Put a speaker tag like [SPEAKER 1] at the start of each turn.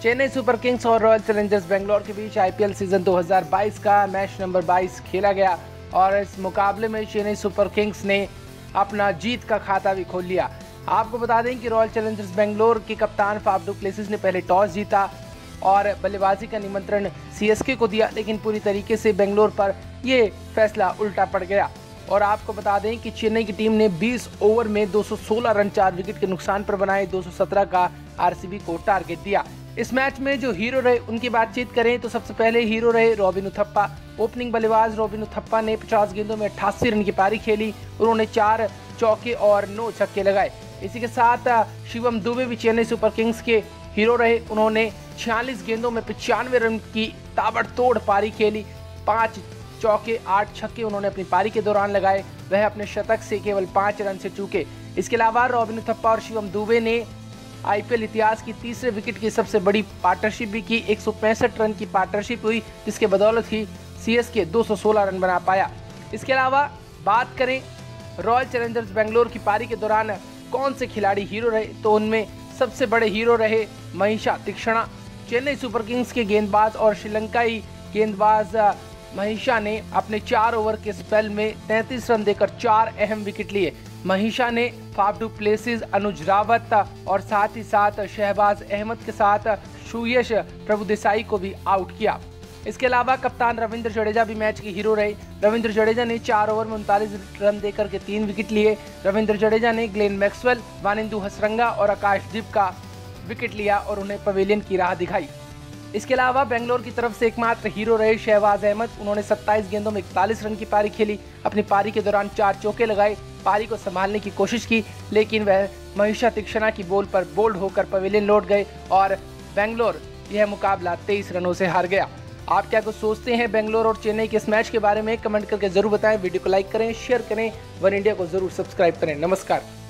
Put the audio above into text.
[SPEAKER 1] Chennai super kings और royal challengers Bangalore के बीच आईपीएल सीजन 2022 का मैच नंबर 22 खेला गया और इस मुकाबले में चेन्नई सुपर किंग्स ने अपना जीत का खाता भी खोल लिया। आपको बता दें कि रॉयल चैलेंजर्स बेंगलोर के कप्तान फाफ डू प्लेसिस ने पहले टॉस जीता और बल्लेबाजी का निमंत्रण सीएसके को दिया, लेकिन पूरी तरीके से बेंगलोर पर यह फैसला उल्टा पड़ गया। और आपको बता दें कि चेन्नई की टीम ने 20 ओवर में 216 रन 4 विकेट के नुकसान पर बनाए, 217 का आरसीबी को टारगेट दिया। इस मैच में जो हीरो रहे उनकी बातचीत करें तो सबसे पहले हीरो रहे रॉबिन उथप्पा। ओपनिंग बल्लेबाज रॉबिन उथप्पा ने 50 गेंदों में 88 रन की पारी खेली। उन्होंने 4 चौके और 9 छक्के लगाए। इसी के साथ शिवम दुबे भी चेन्नई सुपर किंग्स के हीरो रहे। उन्होंने 46 गेंदों में 95 रन की ताबड़तोड़ पारी खेली। 5 चौके 8 छक्के उन्होंने अपनी पारी के दौरान लगाए। वह अपने शतक से केवल 5 रन से चूके। इसके अलावा रॉबिन उथप्पा और शिवम दुबे ने आईपीएल इतिहास की तीसरे विकेट की सबसे बड़ी पार्टनरशिप भी की। 165 रन की पार्टनरशिप हुई, जिसके बदौलत ही सीएसके 216 रन बना पाया। इसके अलावा बात करें रॉयल चैलेंजर्स बेंगलोर की पारी के दौरान कौन से खिलाड़ी हीरो रहे, तो उनमें सबसे बड़े हीरो रहे महीशा तीक्ष्णा। चेन्नई सुपर किंग्स के गेंदबाज और श्रीलंकाई गेंदबाज महीशा ने अपने 4 ओवर के स्पेल में 33 रन देकर 4 अहम विकेट लिए। महीशा ने Faf du Plessis, Anuj Rawat और साथ ही साथ शहबाज अहमद के साथ सुयश प्रभुदेसाई को भी आउट किया। इसके अलावा कप्तान रविंद्र जडेजा भी मैच के हीरो रहे। रविंद्र जडेजा ने 4 ओवर में 39 रन देकर के 3 विकेट लिए। रविंद्र जडेजा ने ग्लेन मैक्सवेल, वानिंदु हसरंगा और आकाशदीप का विकेट लिया और उन्हें पवेलियन की राह दिखाई। इसके अलावा बेंगलोर की तरफ से एकमात्र हीरो रहे शहबाज अहमद। उन्होंने 27 गेंदों में 41 रन की पारी खेली। अपनी पारी के दौरान 4 चौके लगाए, पारी को संभालने की कोशिश की, लेकिन वह महीशा तीक्ष्णा की बॉल पर बोल्ड होकर पवेलियन लौट गए और बेंगलोर यह मुकाबला 23 रनों से हार गया। आप क्या कुछ सोचते हैं बेंगलोर और चेन्नई के इस मैच के बारे में? कमेंट करके जरूर बताएं। वीडियो को लाइक करें, शेयर करें, वन इंडिया को जरूर सब्सक्राइब करें। नमस्कार।